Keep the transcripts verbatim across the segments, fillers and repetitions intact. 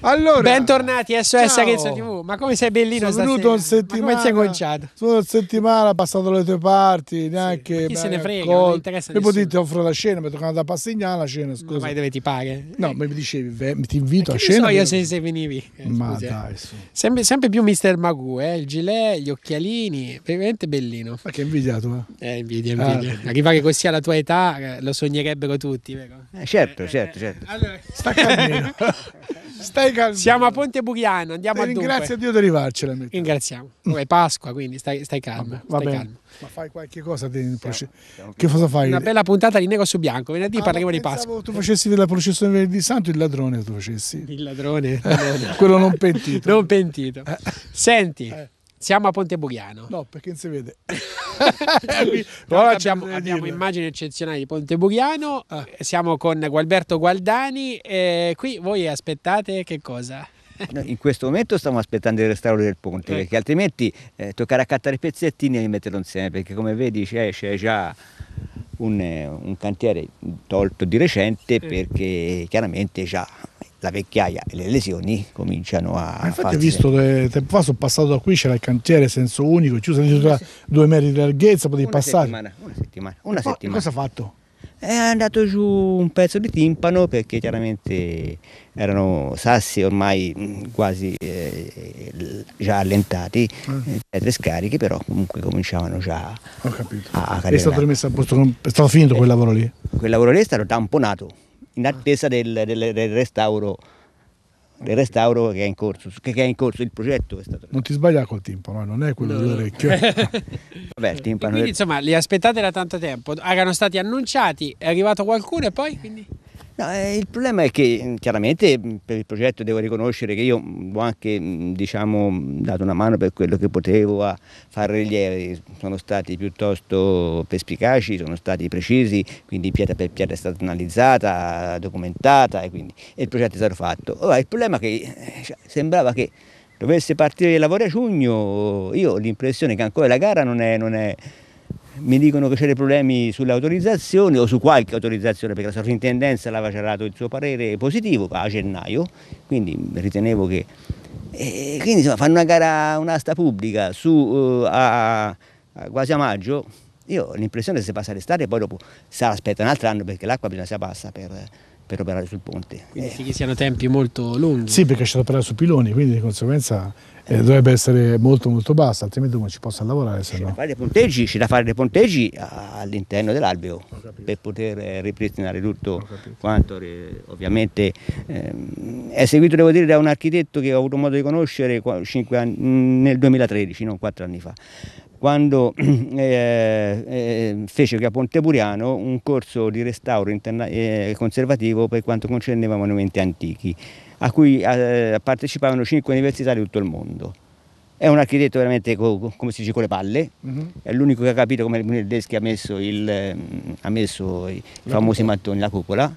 Allora, bentornati a S O S ciao. Arezzo tivù. Ma come sei bellino sono stasera? venuto in settimana, Ma come sei conciato? sono una settimana passato dalle tue parti, neanche Sì, chi se ne frega, accolto. non interessa Poi nessuno. ti offro la cena, mi è toccato da Passignana la cena, scusa. Ma vai dove ti pare? No, ma mi dicevi, ve- ti invito Ma a che ne cena. so io per- se, se venivi. Eh, Ma scusi, eh. dai, su. Sempre, sempre più mister Magoo, eh? Il gilet, gli occhialini, veramente bellino. Ma che invidiato, eh? Eh, invidia, Ah, invidia. sì. Arrivare così alla tua età eh, lo sognerebbero tutti, vero? Eh, certo, certo, certo. Allora, Sta calmino. Stai calmo. siamo a Ponte Buriano, andiamo a Ringrazia dunque. Dio di arrivarcela. metti. Ringraziamo. Poi è Pasqua, quindi stai, stai calmo. Va stai bene. calmo. Ma fai qualche cosa? Di proce- Che cosa fai? Una bella puntata di nero su bianco. Venerdì Ah, parleremo ma di pensavo Pasqua. tu facessi della processione venerdì santo, il ladrone tu facessi. Il ladrone. Quello non pentito. Non pentito. Senti, Eh. siamo a Ponte Buriano. No, perché non si vede. Però Ora abbiamo, ci abbiamo dire. immagini eccezionali di Ponte Buriano. Ah. Siamo con Gualberto Gualdani. E qui voi aspettate che cosa? No, in questo momento stiamo aspettando il restauro del ponte, Eh. perché altrimenti eh, toccherà accattare i pezzettini e metterlo insieme, perché come vedi c'è, c'è già un, eh, un cantiere tolto di recente, perché chiaramente già la vecchiaia e le lesioni cominciano a Ma infatti ho farsi visto che tempo fa sono passato da qui, c'era il cantiere senso unico, chiuso addirittura due metri di larghezza, potevi una passare. settimana, una settimana, una E poi settimana. Cosa ha fatto? È andato giù un pezzo di timpano, perché chiaramente erano sassi ormai mh, quasi eh, l- già allentati, eh, pietre scariche, però comunque cominciavano già Ho capito. a, a È cadere. stato rimesso a posto, con- è stato finito quel lavoro lì? Quel lavoro lì è stato tamponato in attesa del, del- del restauro, del restauro che è in corso, che che è in corso il progetto è stato. Non ti sbagliare col timpano, non è quello dell'orecchio. Vabbè, il E timpano quindi del- insomma li aspettate da tanto tempo. Erano stati annunciati, è arrivato qualcuno e poi? Quindi... No, eh, il problema è che mh, chiaramente mh, per il progetto devo riconoscere che io mh, ho anche mh, diciamo, mh, dato una mano per quello che potevo a fare rilievi, sono stati piuttosto perspicaci, sono stati precisi, quindi pietra per pietra è stata analizzata, documentata e, quindi, e il progetto è stato fatto. Ora, il problema è che eh, cioè, sembrava che dovesse partire i lavori a giugno, io ho l'impressione che ancora la gara non è... Non è mi dicono che c'è dei problemi sulle autorizzazioni o su qualche autorizzazione, perché la sovrintendenza aveva già dato il suo parere positivo a gennaio, quindi ritenevo che... E quindi insomma, fanno una gara, un'asta pubblica su, uh, a, a quasi a maggio, io ho l'impressione che se passa l'estate e poi dopo sarà aspetta un altro anno, perché l'acqua bisogna sia bassa per, per operare sul ponte. Quindi Eh, sì che siano tempi molto lunghi. Sì, perché c'è da operare su piloni, quindi di conseguenza eh, dovrebbe essere molto molto bassa, altrimenti non ci possa lavorare. Se C'è da no. fare dei ponteggi, c'è da fare dei ponteggi a- all'interno dell'alveo per poter eh, ripristinare tutto quanto. eh, Ovviamente ehm, è seguito, devo dire, da un architetto che ho avuto modo di conoscere qua- cinque anni- mh, nel duemilatredici, non quattro anni fa, quando eh, eh, fece qui a Ponte Buriano un corso di restauro interna- eh, conservativo per quanto concerneva monumenti antichi, a cui eh, partecipavano cinque università di tutto il mondo. È un architetto veramente, co- come si dice, con le palle, Mhm. è l'unico che ha capito come Brunelleschi ha messo, il, ehm, ha messo i famosi mattoni, la cupola,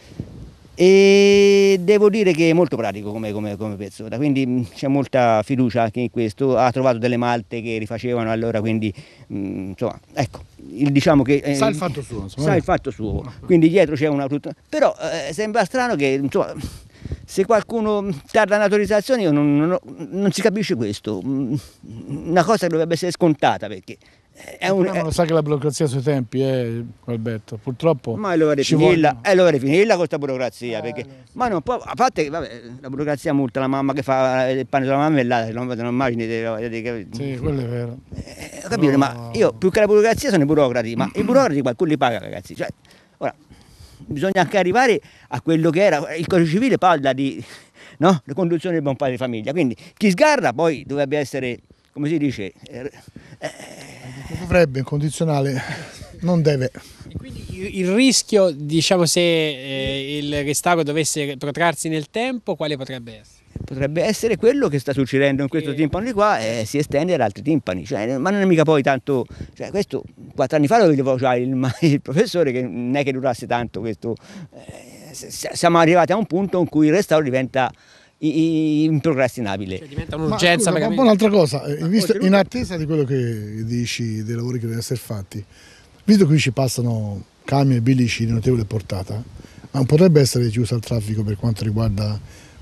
e devo dire che è molto pratico come, come, come pezzo, quindi mh, c'è molta fiducia anche in questo. Ha trovato delle malte che rifacevano, allora quindi mh, insomma, ecco, il, diciamo che eh, Sa il fatto suo, insomma. sa il fatto suo, quindi dietro c'è una tutta, però eh, sembra strano che insomma, se qualcuno tarda un'autorizzazione io non, non, non si capisce questo, una cosa che dovrebbe essere scontata, perché è un... Ma lo sa che la burocrazia sui tempi, eh, Alberto, purtroppo. Ma allora ci finirla, vogliono- e allora finirla con questa burocrazia, Eh, perché, lo so. ma non può, a parte che vabbè, la burocrazia multa la mamma che fa il pane sulla marmellata, non, non immagini di- di- di- Sì, quello è vero. eh, ho capito, No. ma io più che la burocrazia sono i burocrati, ma i burocrati qualcuno li paga, ragazzi, cioè, ora, bisogna anche arrivare a quello che era, il codice civile parla di, no, le conduzioni del buon padre di famiglia, quindi chi sgarra poi dovrebbe essere, come si dice, eh, Dovrebbe, in condizionale, non deve. E quindi il il rischio, diciamo, se eh, il restauro dovesse protrarsi nel tempo, quale potrebbe essere? potrebbe essere quello che sta succedendo in questo Sì. timpano di qua e si estende ad altri timpani, cioè, ma non è mica poi tanto, cioè, questo quattro anni fa lo vedevo già il, ma- il professore che non è che durasse tanto questo, eh, s- siamo arrivati a un punto in cui il restauro diventa i- i- improcrastinabile. Cioè, diventa Ma un'urgenza scusa, ma veramente. un'altra cosa, eh, Ma visto- oltretutto- in attesa di quello che dici dei lavori che devono essere fatti, visto che qui ci passano camion e bilici di notevole portata, ma non potrebbe essere chiuso al traffico per quanto riguarda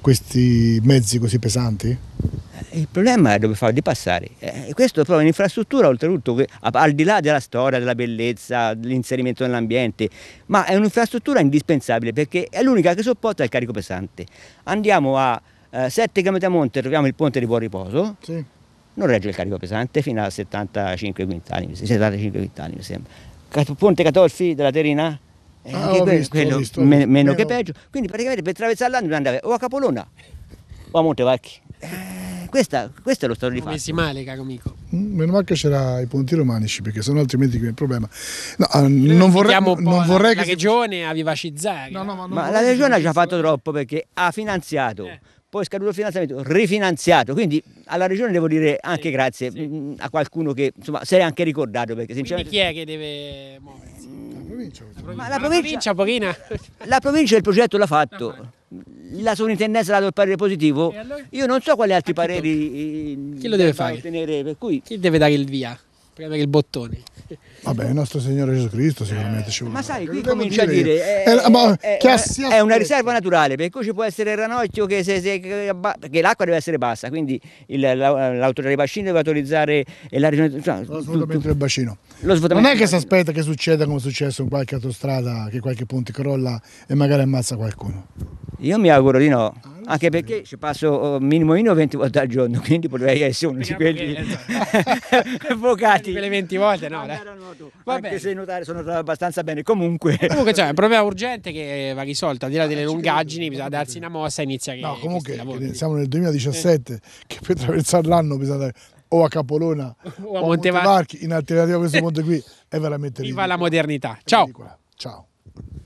questi mezzi così pesanti? Il problema è dove farli passare. Eh, questo è proprio un'infrastruttura, oltretutto, che, al di là della storia, della bellezza, dell'inserimento nell'ambiente, ma è un'infrastruttura indispensabile perché è l'unica che sopporta il carico pesante. Andiamo a eh, sette chilometri a monte, troviamo il ponte di Buon Riposo, Sì. non regge il carico pesante fino a settantacinque quintali, settantacinque quintali mi sembra. Ponte Catolfi della Terina, eh, Ah, anche ho quello, visto, ho quello visto, ho me- visto. meno Meno- che peggio. Quindi praticamente per attraversare l'anno bisogna andare o a Capolona o a Montevarchi. Eh, questa- questo è lo stato di Siamo fatto. messi male, caro amico. Mm, Meno male che c'era i ponti romanici, perché sennò altrimenti che è il problema. No, eh, non vorrei, Invitiamo un po' non la- vorrei la che... regione a vivacizzare. No, no, ma non Ma vorrei la che regione ha si già facesse- fatto troppo perché ha finanziato, Eh. poi è scaduto il finanziamento, rifinanziato, quindi alla regione devo dire anche Sì, grazie sì. mh, a qualcuno che insomma si è anche ricordato perché Quindi sinceramente chi è che deve muoversi? La provincia, Ma La la provincia, pochina. la provincia il progetto l'ha fatto, la sovrintendenza ha dato il parere positivo, E allora? io non so quali altri A chi pareri eh, Chi lo deve da fare? ottenere, per cui Chi deve dare il via? Premere il bottone. Vabbè, il nostro Signore Gesù Cristo sicuramente ci vuole. ma sai, qui Devo comincia a dire, è, eh, ma è- che è- si è una aspetta? riserva naturale, per cui ci può essere il ranocchio che se, se- che abba- perché l'acqua deve essere bassa, quindi il- la- l'autorità dei bacini deve autorizzare e la regione, cioè, Lo svuotamento del bacino. lo svuotamento Non è che del si aspetta che succeda come è successo in qualche autostrada, che qualche ponte crolla e magari ammazza qualcuno. Io mi auguro di no, lo anche so perché ci passo oh, minimo minimo venti volte al giorno, quindi potrei essere uno di Speriamo quelli che- vocati. Quelle venti volte, no? dai. Andare a nuoto, Va anche bene. se nuotare sono nuotato abbastanza bene, comunque. Comunque c'è un problema urgente che va risolto, al di là delle lungaggini, bisogna darsi una mossa e iniziare No, comunque questi lavori. siamo nel duemiladiciassette, che per attraversare l'anno bisogna andare o a Capolona O a o a Montevarchi. Montevarchi, in alternativa a questo ponte qui, è veramente Viva ridicolo. la modernità. Ciao. Ridicola. Ciao.